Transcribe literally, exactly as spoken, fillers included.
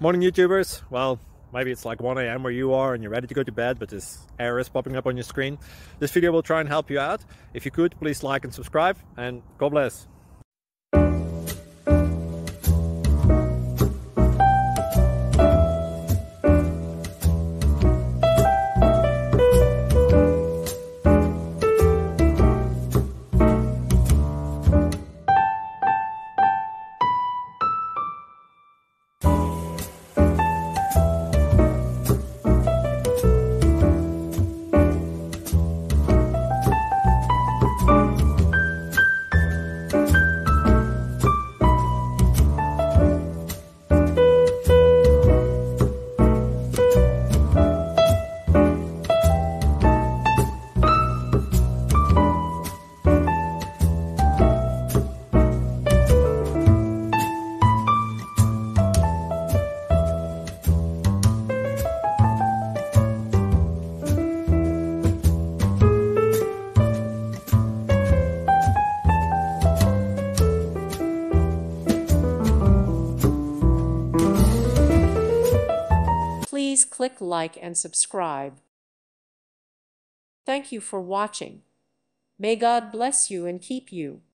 Morning YouTubers. Well, maybe it's like one A M where you are and you're ready to go to bed, but this error is popping up on your screen. This video will try and help you out. If you could, please like and subscribe, and God bless. Please click like and subscribe. Thank you for watching. May God bless you and keep you.